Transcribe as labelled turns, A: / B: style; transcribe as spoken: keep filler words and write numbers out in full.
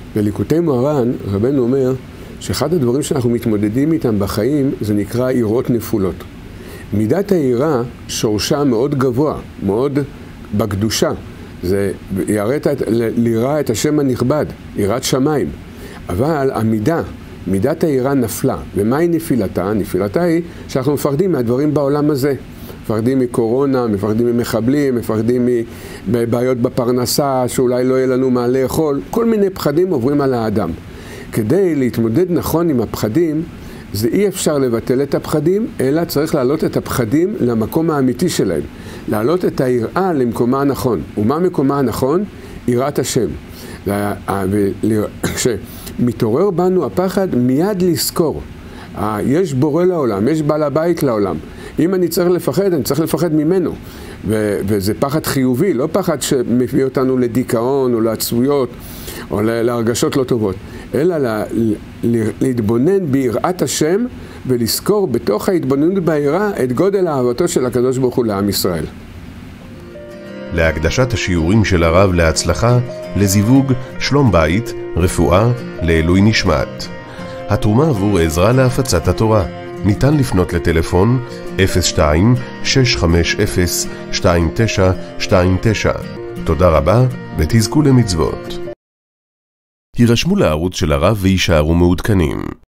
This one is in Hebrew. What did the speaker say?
A: בליקוטי מוהר"ן, רבנו אומר שאחד הדברים שאנחנו מתמודדים איתם בחיים זה נקרא יראות נפולות. מידת היראה שורשה מאוד גבוה, מאוד בקדושה. זה יראת, ליראה את השם הנכבד, יראת שמיים. אבל המידה, מידת היראה נפלה. ומהי נפילתה? נפילתה היא שאנחנו מפחדים מהדברים בעולם הזה. מפחדים מקורונה, מפחדים ממחבלים, מפחדים מבעיות בפרנסה, שאולי לא יהיה לנו מה לאכול. כל מיני פחדים עוברים על האדם. כדי להתמודד נכון עם הפחדים, זה אי אפשר לבטל את הפחדים, אלא צריך להעלות את הפחדים למקום האמיתי שלהם. להעלות את היראה למקומה הנכון. ומה מקומה הנכון? יראת השם. כשמתעורר בנו הפחד, מיד לזכור. יש בורא לעולם, יש בעל הבית לעולם. אם אני צריך לפחד, אני צריך לפחד ממנו. ו- וזה פחד חיובי, לא פחד שמביא אותנו לדיכאון או לעצבויות או להרגשות לא טובות. אלא לה, להתבונן ביראת השם ולזכור בתוך ההתבוננות ביראה את גודל אהבתו של הקדוש ברוך הוא לעם ישראל.
B: להקדשת השיעורים של הרב להצלחה, לזיווג, שלום בית, רפואה, לעילוי נשמת. התרומה עבור עזרה להפצת התורה. ניתן לפנות לטלפון אפס שתיים שש חמש אפס שתיים תשע שתיים תשע. תודה רבה ותזכו למצוות. הירשמו לערוץ של הרב וישארו מעודכנים.